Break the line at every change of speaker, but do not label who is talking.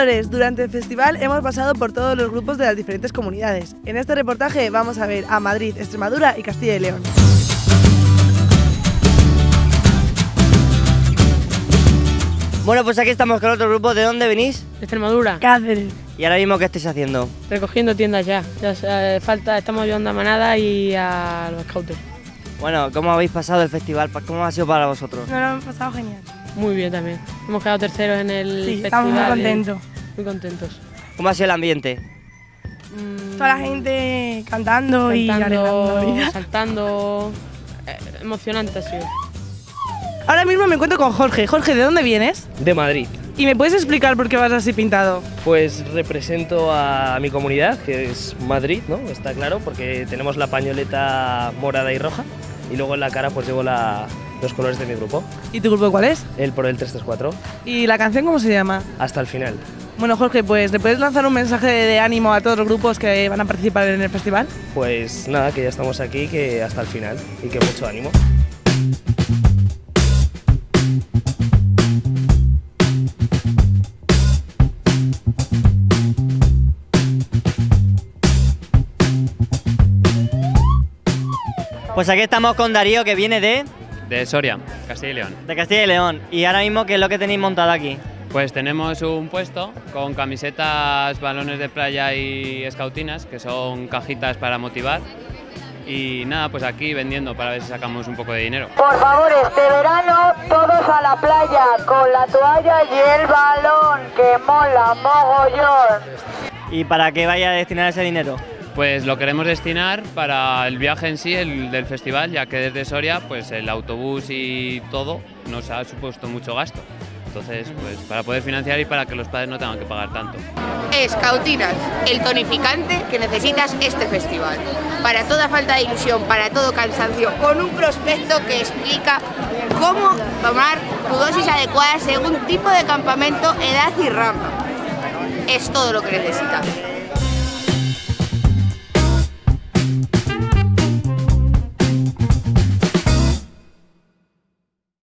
formadores, durante el festival hemos pasado por todos los grupos de las diferentes comunidades. En este reportaje vamos a ver a Madrid, Extremadura y Castilla y León.
Bueno, pues aquí estamos con otro grupo. ¿De dónde venís?
De Extremadura.
Cáceres.
¿Y ahora mismo qué estáis haciendo?
Recogiendo tiendas ya. Estamos ayudando a Manada y a los Scouters.
Bueno, ¿cómo habéis pasado el festival? ¿Cómo ha sido para vosotros?
Nos lo hemos pasado genial.
Muy bien también. Hemos quedado terceros en el festival.
Estamos muy contentos.
Muy contentos.
¿Cómo ha sido el ambiente?
Toda la gente cantando y arreglando la vida.
Saltando. Emocionante ha sido.
Ahora mismo me encuentro con Jorge. Jorge, ¿de dónde vienes?
De Madrid.
¿Y me puedes explicar por qué vas así pintado?
Pues represento a mi comunidad, que es Madrid, ¿no? Está claro, porque tenemos la pañoleta morada y roja y luego en la cara pues llevo los colores de mi grupo.
¿Y tu grupo cuál es?
El por el 334.
¿Y la canción cómo se llama?
Hasta el final.
Bueno, Jorge, pues ¿le puedes lanzar un mensaje de ánimo a todos los grupos que van a participar en el festival?
Pues nada, que ya estamos aquí, que hasta el final y que mucho ánimo.
Pues aquí estamos con Darío, que viene
De Soria, Castilla y León.
de Castilla y León. Y ahora mismo, ¿qué es lo que tenéis montado aquí?
Pues tenemos un puesto con camisetas, balones de playa y escautinas, que son cajitas para motivar. Y nada, pues aquí vendiendo para ver si sacamos un poco de dinero.
Por favor, este verano todos a la playa con la toalla y el balón, que mola mogollón.
¿Y para qué vaya a destinar ese dinero?
Pues lo queremos destinar para el viaje en sí, el del festival, ya que desde Soria pues el autobús y todo nos ha supuesto mucho gasto. Entonces, pues para poder financiar y para que los padres no tengan que pagar tanto.
Escautinas, el tonificante que necesitas este festival. Para toda falta de ilusión, para todo cansancio, con un prospecto que explica cómo tomar tu dosis adecuada según tipo de campamento, edad y rango. Es todo lo que necesitas.